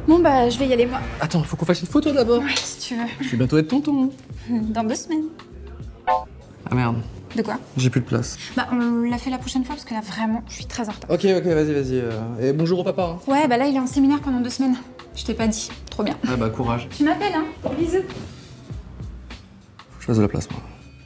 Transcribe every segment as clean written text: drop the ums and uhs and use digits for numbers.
Bon bah, je vais y aller moi. Attends, faut qu'on fasse une photo d'abord. Ouais, si tu veux. Je vais bientôt être tonton. Dans 2 semaines. Ah merde, De quoi? j'ai plus de place. Bah, on l'a fait la prochaine fois parce que là, vraiment, je suis très en retard. Ok, vas-y. Et bonjour au papa. Hein. Ouais, bah là, il est en séminaire pendant 2 semaines. Je t'ai pas dit. Trop bien. Ah bah courage. Tu m'appelles, hein? Bisous. Faut que je fasse de la place moi.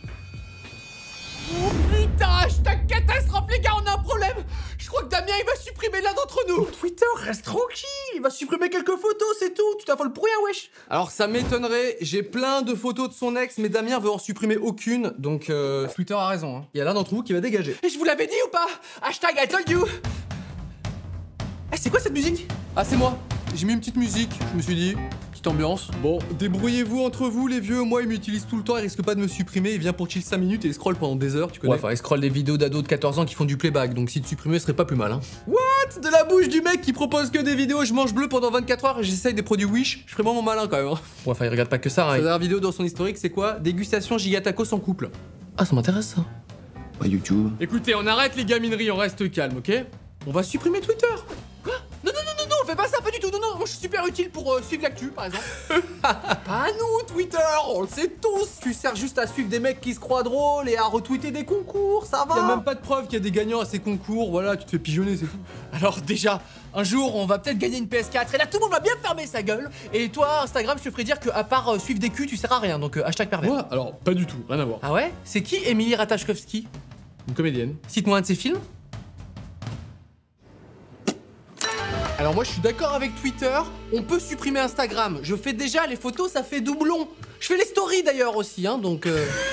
Oh putain, hashtag catastrophe les gars, on a un problème. Je crois que Damien il va supprimer l'un d'entre nous. Twitter, reste tranquille, il va supprimer quelques photos, c'est tout. Tu t'affoles pour rien, wesh. Alors ça m'étonnerait, j'ai plein de photos de son ex, mais Damien veut en supprimer aucune, donc Twitter a raison. Hein. Il y a l'un d'entre vous qui va dégager. Et je vous l'avais dit ou pas? Hashtag I told you. Eh, c'est quoi cette musique? Ah c'est moi. J'ai mis une petite musique, je me suis dit, petite ambiance. Bon, débrouillez-vous entre vous les vieux, moi il m'utilise tout le temps, il risque pas de me supprimer, il vient pour chill 5 minutes et il scroll pendant des heures, tu connais. Ouais, enfin il scroll des vidéos d'ados de 14 ans qui font du playback, donc si te supprimer ce serait pas plus mal hein. What? De la bouche du mec qui propose que des vidéos je mange bleu pendant 24 heures et j'essaye des produits Wish, je ferais vraiment mon malin quand même hein. Ouais, enfin il regarde pas que ça hein. Sa dernière vidéo dans son historique c'est quoi? Dégustation gigatacos en couple. Ah ça m'intéresse ça. Pas YouTube. Écoutez, on arrête les gamineries, on reste calme, ok? On va supprimer Twitter. Quoi? Non, on fait pas ça, pas du tout. Non, moi je suis super utile pour suivre l'actu par exemple. Pas nous, Twitter, on le sait tous. Tu sers juste à suivre des mecs qui se croient drôles et à retweeter des concours, ça va. Y'a même pas de preuve qu'il y a des gagnants à ces concours, voilà, tu te fais pigeonner, c'est tout. Alors déjà, un jour on va peut-être gagner une PS4 et là tout le monde va bien fermer sa gueule. Et toi, Instagram, je te ferai dire que à part suivre des culs, tu sers à rien, donc hashtag pervers. Moi, alors, pas du tout, rien à voir. Ah ouais? C'est qui Émilie Ratajkowski? Une comédienne. Cite-moi un de ses films. Alors moi je suis d'accord avec Twitter, on peut supprimer Instagram. Je fais déjà les photos, ça fait doublon. Je fais les stories d'ailleurs aussi, hein, donc... Il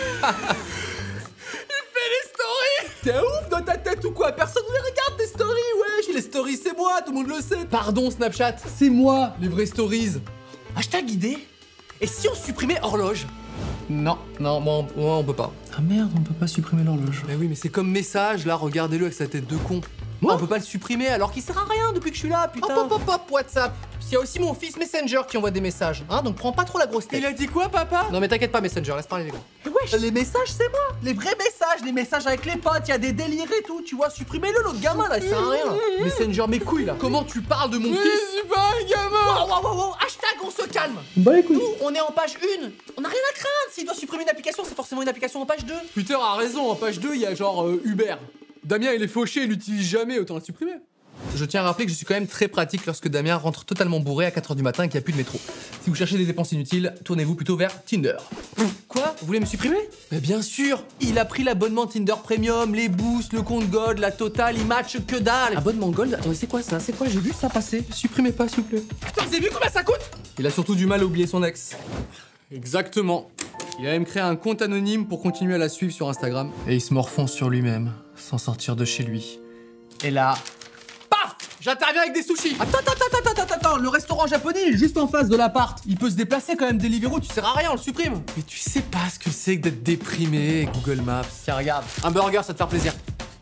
fait les stories. T'es ouf dans ta tête ou quoi? Personne ne les regarde des stories, wesh. Les stories c'est moi, tout le monde le sait. Pardon Snapchat, c'est moi les vraies stories. Hashtag idée. Et si on supprimait horloge? Non, moi on peut pas. Ah merde, on peut pas supprimer l'horloge. Mais oui, mais c'est comme message, là, regardez-le avec sa tête de con. Moi On peut pas le supprimer alors qu'il sert à rien depuis que je suis là, putain. Hop, WhatsApp. Il y a aussi mon fils Messenger qui envoie des messages, hein, donc prends pas trop la grosse tête. Il a dit quoi, papa? Non mais t'inquiète pas Messenger, laisse parler les gars. Mais wesh, les messages, c'est moi. Les vrais messages, les messages avec les potes, il y a des délires et tout, tu vois. Supprimez-le, l'autre gamin, là, il sert à rien. Messenger, mes couilles, là. Comment tu parles de mon fils? Je suis pas un gamin. Wow, hashtag on se calme. Bah écoute. Nous, on est en page 1. On a rien à craindre. S'il doit supprimer une application, c'est forcément une application en page 2. Twitter a raison, en page 2, il y a genre Uber. Damien, il est fauché, il l'utilise jamais, autant le supprimer. Je tiens à rappeler que je suis quand même très pratique lorsque Damien rentre totalement bourré à 4h du matin et qu'il n'y a plus de métro. Si vous cherchez des dépenses inutiles, tournez-vous plutôt vers Tinder. Quoi? Vous voulez me supprimer? Mais bien sûr, il a pris l'abonnement Tinder Premium, les boosts, le compte Gold, la totale, il match que dalle. Abonnement Gold? Attendez, c'est quoi ça? C'est quoi? J'ai vu ça passer. Supprimez pas, s'il vous plaît. Putain, vous avez vu combien ça coûte? Il a surtout du mal à oublier son ex. Exactement. Il a même créé un compte anonyme pour continuer à la suivre sur Instagram. Et il se morfond sur lui-même, sans sortir de chez lui. Et là... Paf! J'interviens avec des sushis. Attends, le restaurant japonais il est juste en face de l'appart. Il peut se déplacer quand même, Deliveroo, tu sers à rien, on le supprime. Mais tu sais pas ce que c'est que d'être déprimé, Google Maps. Tiens, regarde, un burger, ça te fait plaisir.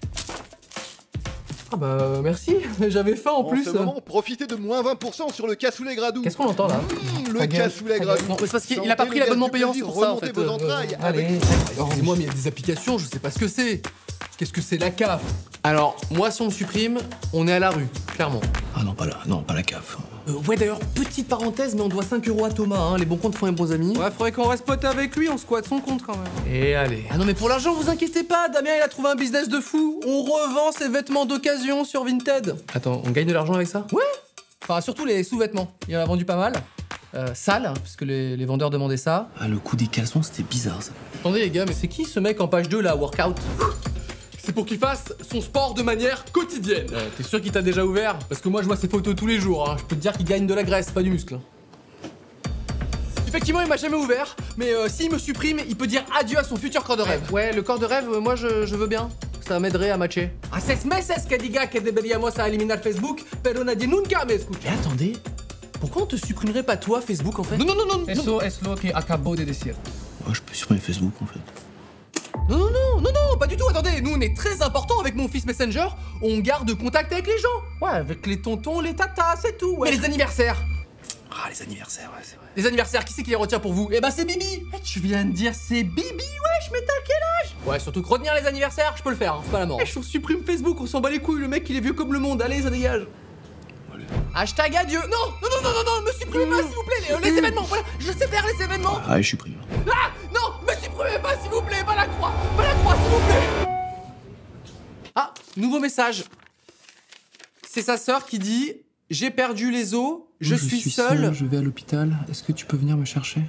Ah bah merci, j'avais faim en plus. En ce moment, profitez de moins 20% sur le cassoulet Gradou. Qu'est-ce qu'on entend là? Le cassoulet Gradou. Non, c'est parce qu'il a pas pris l'abonnement payant, c'est pour ça en fait. Remontez vos entrailles Allez, avec... excusez-moi, mais il y a des applications, je sais pas ce que c'est. Qu'est-ce que c'est la CAF? Alors, moi si on me supprime, on est à la rue, clairement. Ah non, pas la CAF. Ouais d'ailleurs, petite parenthèse, mais on doit 5 € à Thomas, hein. Les bons comptes font les bons amis. Ouais, faudrait qu'on reste pote avec lui, on squatte son compte quand même. Et allez. Ah non mais pour l'argent, vous inquiétez pas, Damien il a trouvé un business de fou. On revend ses vêtements d'occasion sur Vinted. Attends, on gagne de l'argent avec ça? Ouais. Enfin surtout les sous-vêtements, il en a vendu pas mal. Sale, hein, parce que les vendeurs demandaient ça. Ah, le coup des caleçons, c'était bizarre ça. Attendez les gars, mais c'est qui ce mec en page 2 là, workout? C'est pour qu'il fasse son sport de manière quotidienne. T'es sûr qu'il t'a déjà ouvert? Parce que moi je vois ses photos tous les jours, hein. Je peux te dire qu'il gagne de la graisse, pas du muscle. Effectivement, il m'a jamais ouvert, mais s'il me supprime, il peut dire adieu à son futur corps de rêve. Ouais, le corps de rêve, moi je veux bien. Ça m'aiderait à matcher. Haces meses que diga que deberíamos eliminar Facebook, pero nadie nunca me escucha. Mais attendez, pourquoi on te supprimerait pas toi Facebook en fait? Non. Eso es lo que acabo de decir. Ouais, je peux supprimer Facebook en fait. Non, pas du tout, attendez, nous on est très important avec mon fils Messenger, on garde contact avec les gens. Ouais, avec les tontons, les tatas, c'est tout. Ouais. Mais les anniversaires? Ah, les anniversaires, ouais, c'est vrai. Les anniversaires, qui c'est qui les retient pour vous? Eh ben c'est Bibi. Tu viens de dire c'est Bibi, wesh, mais t'as quel âge? Ouais, surtout que retenir les anniversaires, je peux le faire, hein, c'est pas la mort. Je supprime Facebook, on s'en bat les couilles, le mec il est vieux comme le monde, allez, ça dégage. Allez. Hashtag adieu. Non, me supprimez pas s'il vous plaît, les événements, voilà, je sais faire les événements. Ah, je suis pris. Ah non, me supprimez pas s'il vous plaît, pas la croix s'il vous plaît. Ah, nouveau message. C'est sa sœur qui dit « J'ai perdu les os, je suis seule. » Je vais à l'hôpital. Est-ce que tu peux venir me chercher?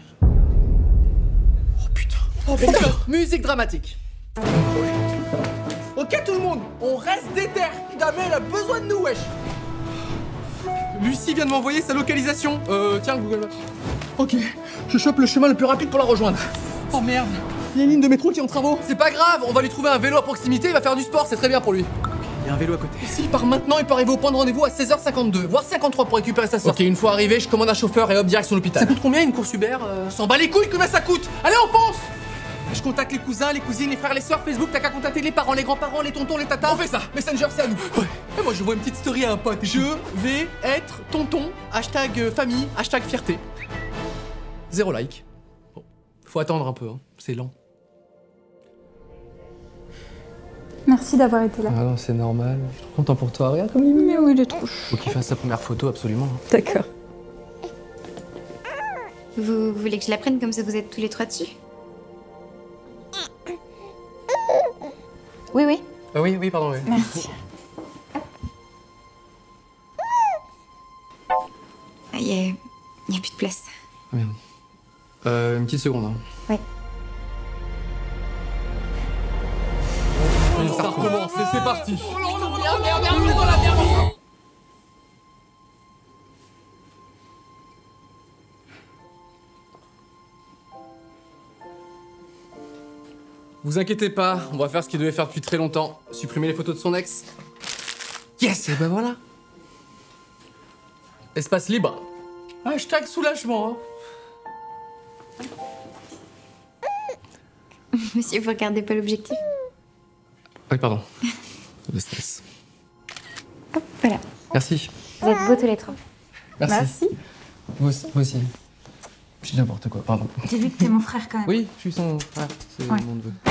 Oh putain. Musique dramatique. Ok tout le monde, on reste déter. Damien il a besoin de nous, wesh. Lucie vient de m'envoyer sa localisation. Tiens, Google Maps. Ok, je chope le chemin le plus rapide pour la rejoindre. Oh merde. Il y a une ligne de métro qui est en travaux. C'est pas grave, on va lui trouver un vélo à proximité, il va faire du sport, c'est très bien pour lui. Il y a un vélo à côté. S'il part maintenant, il peut arriver au point de rendez-vous à 16h52, voire 53 pour récupérer sa sœur. Ok, une fois arrivé, je commande un chauffeur et hop, direction l'hôpital. Ça coûte combien une course Uber S'en bat les couilles, combien ça coûte? Allez, on fonce. Je contacte les cousins, les cousines, les frères, les sœurs, Facebook, t'as qu'à contacter les parents, les grands-parents, les tontons, les tatas. On fait ça, Messenger, c'est à nous. Ouais. Et moi, je vois une petite story à un pote. Je vais être tonton, hashtag famille, hashtag fierté. 0 like. Bon, faut attendre un peu, hein. C'est lent. Merci d'avoir été là. Ah non, c'est normal. Je suis trop content pour toi. Regarde comme il est mignon. Mais oui, il est trop chou. Faut qu'il fasse sa première photo, absolument. D'accord. Vous voulez que je la prenne comme ça vous êtes tous les trois dessus? Oui, oui. Oui, pardon, oui. Merci. Il y a plus de place. Ah, merde. Une petite seconde, hein. Oui. Ça recommence, c'est parti. Vous inquiétez pas, on va faire ce qu'il devait faire depuis très longtemps. Supprimer les photos de son ex. Yes, et ben voilà. Espace libre. Hashtag soulagement, hein. Monsieur, vous regardez pas l'objectif? Oui, pardon. Le stress. Hop, voilà. Merci. Vous êtes beaux tous les trois. Merci. Vous aussi. Je dis n'importe quoi, pardon. J'ai vu que t'es mon frère quand même. Oui, je suis son frère, c'est Ouais. mon neveu.